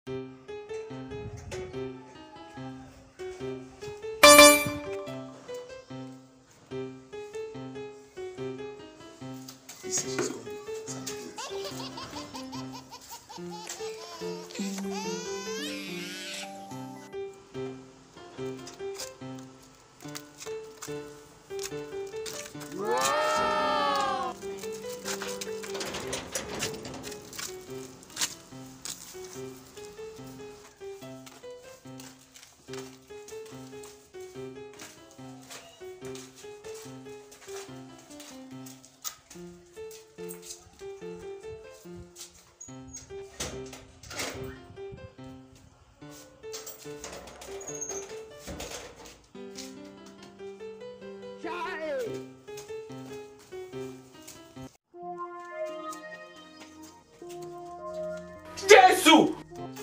Jesus!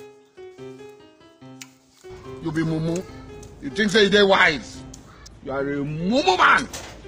You be mumu. You think say they wise. You are a mumu man.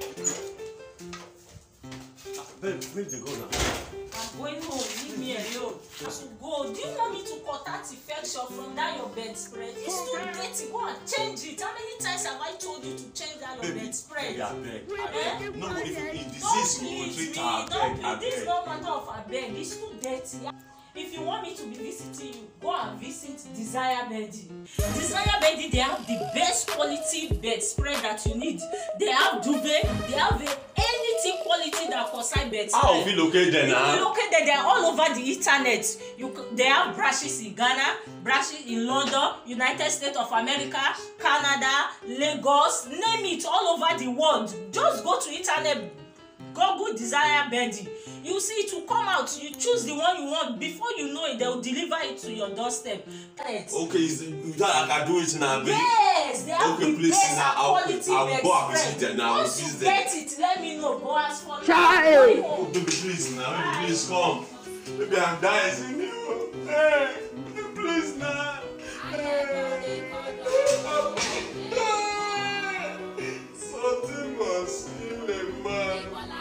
Babe, where they go now? I'm going home. Leave me alone. I should go. Do you want me to cut that infection from that your bedspread? It's too dirty. Go and change it. How many times have I told you to change that your bedspread? I beg. No, if you disease, you will treat her. I beg. This is not matter of I beg. It's too dirty. If you want me to be visiting you, go and visit Desirebedings. Desirebedings, they have the best quality bedspread that you need. They have duvet, they have anything quality that concerns bedspread. How we locate them now? You locate them, they are all over the internet. They have branches in Ghana, branches in London, United States of America, Canada, Lagos, name it, all over the world. Just go to internet, Google Desirebedings. You see it will come out. You choose the one you want. Before you know it, they will deliver it to your doorstep. Okay, that I can do it now, baby. Yes, they have the best quality I'll go and visit them now. Once you get it, let me know. Go ask for Child! Oh, baby, please now. Baby, please come. Baby, I'm dying. Hey, please now. Something must kill a man.